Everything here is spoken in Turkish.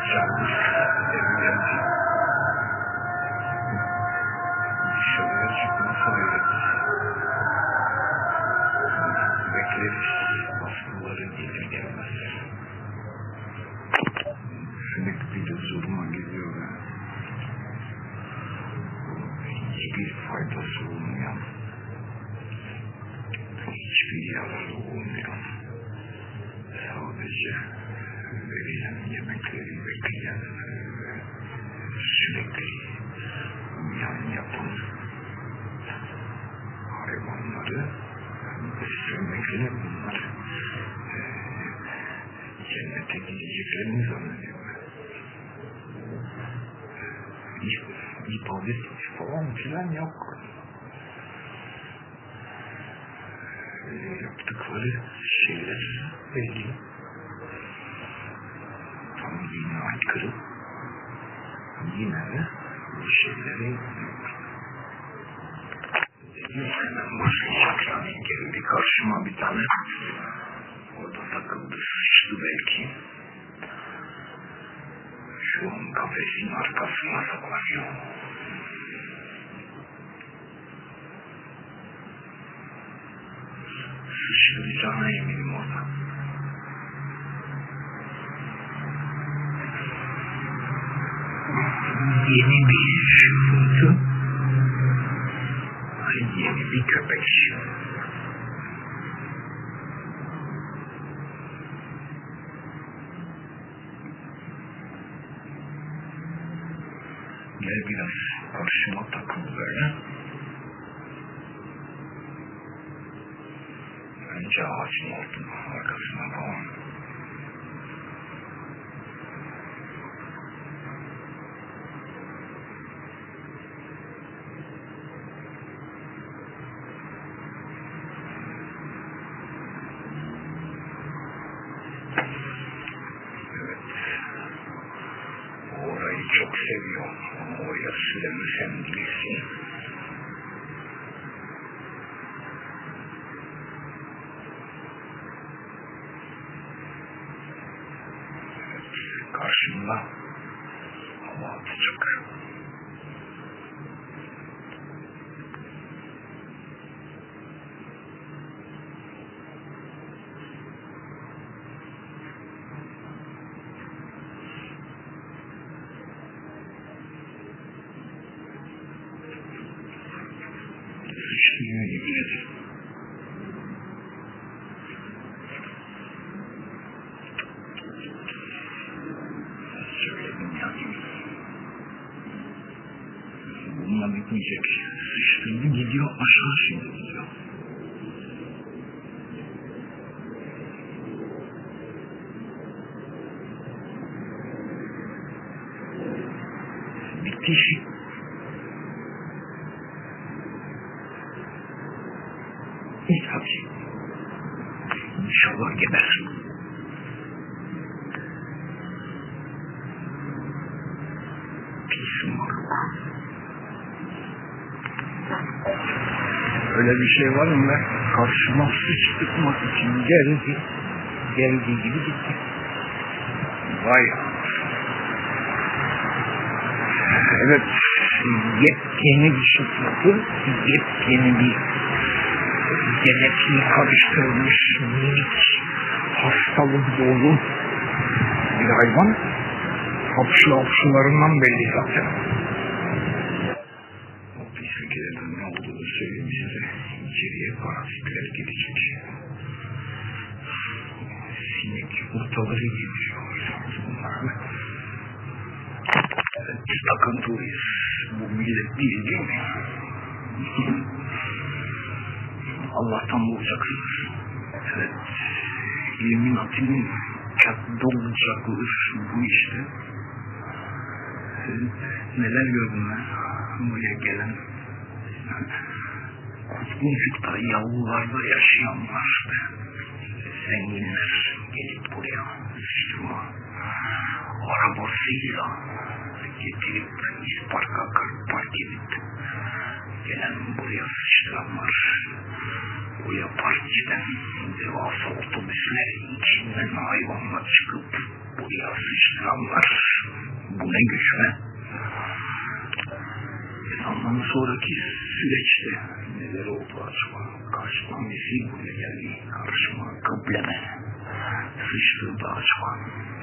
sıcakmış evlendi. Dışarıya çıkmasa evet. Bekleriz. Hastaları gelir gelmez. Sürekli de zoruma geliyor ya. Hiçbir faydası olmayan, hiçbir yararı olmayan, sadece verilen yemekleri bekleyen ve sürekli yan yapan hayvanları beslemekle bunlar cennete gideceklerini zannediyorlar. İbadet falan filan yok. Yaptıkları şeyler belli. Tam dine aykırı. Yine de bu şeyleri yapıyorlar. Hemen başlayacak. Geldi karşıma bir tane. Orada takıldı, sıçtı belki. Şu an kafesin arkasına saklanıyor. Sıçrayacağına eminim orada. Yeni bir çıkıntı. Yeni bir köpek. Gel biraz karşıma takıl böyle. Önce ağacın arkasına falan. Evet. Orayı çok seviyorum. Oraya süremesem değilsin. Karşımda hava atacak. Sıçrıyor gibi. Bununla bitmeyecek. Sıçtırdı gidiyor, aşağı şimdi gidiyor. Bitti işi. Tabii. İnşallah geber. Pis moruk. Öyle bir şey var mı be? Karşıma sıçtıkmak için geldi. Geldiği gibi gitti. Vay ya. Evet. Yepyeni bir sıkıntı. Yepyeni bir genetiği karıştırılmış minik hastalık dolu bir hayvan. Hapşılarından belli zaten. O pisliklerin ne olduğunu söyleyeyim size. İçeriye parazitler girecek. Sinek yumurtaları giriyor. Bunlarla biz takıntılıyız. Bu millet değil mi? Allah'tan bulacaksınız. Evet. Illuminati'nin dolacaklığı bu işte. Neler gördüm ben buraya gelen. Kutluncukta, yavrularda yaşayanlar. Zenginler gelip buraya sıçrama arabasıyla getirip isparka park edip gelen buraya sıçranlar. Buraya park eden devasa otobüslerin içinden hayvanlar çıkıp Buraya sıçtıranlar. Bu ne güç be? Ondan sonraki süreçte neler oldu acaba? Karşıma Mesih buraya geldi. Karşıma kıbleme sıçtırdı acaba?